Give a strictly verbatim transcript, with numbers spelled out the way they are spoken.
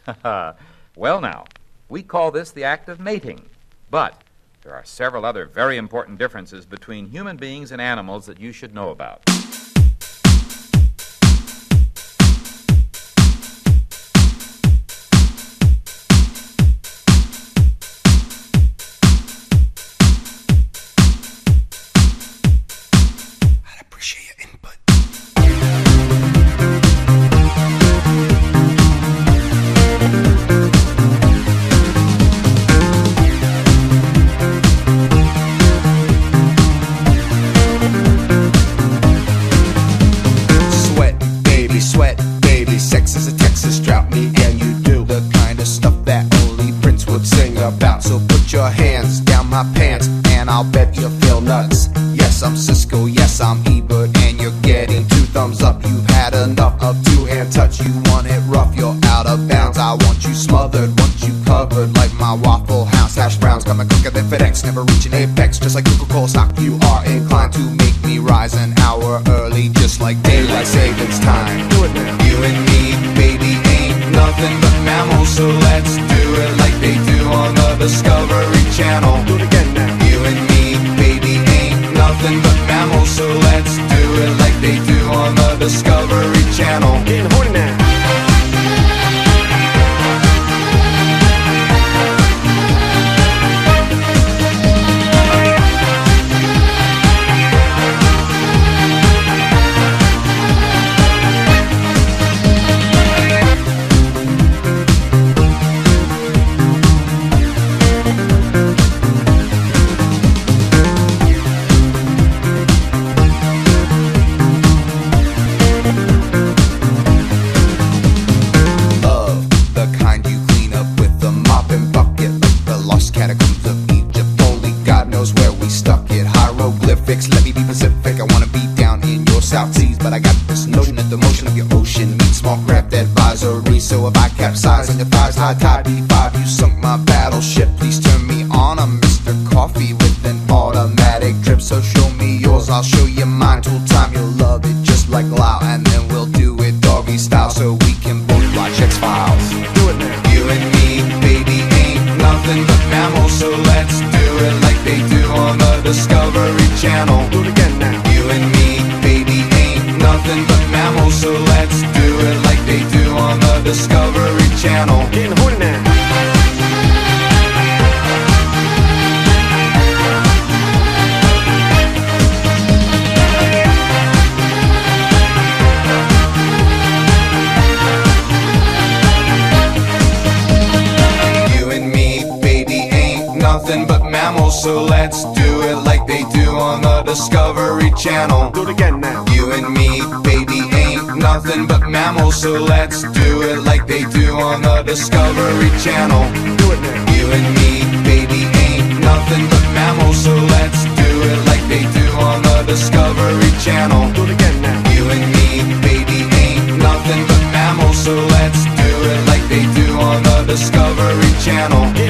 Well, now, we call this the act of mating, but there are several other very important differences between human beings and animals that you should know about. I'd appreciate your input. Sex is a Texas drought, me and you do the kind of stuff that only Prince would sing about. So put your hands down my pants and I'll bet you'll feel nuts. Yes, I'm Cisco, yes, I'm Ebert, and you're getting two thumbs up. You've had enough of two-hand touch, you want it rough, you're out of bounds. I want you smothered, want you covered like my Waffle House hash browns. Coming quicker than FedEx, never reaching apex, just like Coca-Cola stock. You are inclined to make me rise an hour early, just like daylight savings time. Do it now. You and me, baby, ain't nothing but mammals, so let's do it like they do on the Discovery Channel. Do it again now. You and me, baby, ain't nothing but mammals, so let's do it like they do on the Discovery Channel. Getting horny now. Catacombs of Egypt, only God knows where we stuck it. Hieroglyphics, let me be Pacific. I wanna be down in your South Seas, but I got this notion that the motion of your ocean meets small craft advisory. So if I capsize on your thighs, high tide B five, you sunk my battleship. Please turn me on. I'm Mister Coffee with an automatic drip. So show me yours, I'll show you mine. Tool time, you'll love it just like Lao, and then we'll do it doggy style so we can both watch X-Files. Do it now. You and me, baby, ain't nothing but mammals, so let's do it like they do on the Discovery Channel. Do it again now. You and me, baby, ain't nothing but mammals, so let's do it like they do on the Discovery Channel. Getting horny now. Nothing but mammals, so let's do it like they do on the Discovery Channel. Do it again now. You and me, baby, ain't nothing but mammals, so let's do it like they do on the Discovery Channel. Do it now. You and me, baby, ain't nothing but mammals, so let's do it like they do on the Discovery Channel. Do it again now. You and me, baby, ain't nothing but mammals, so let's do it like they do on the Discovery Channel.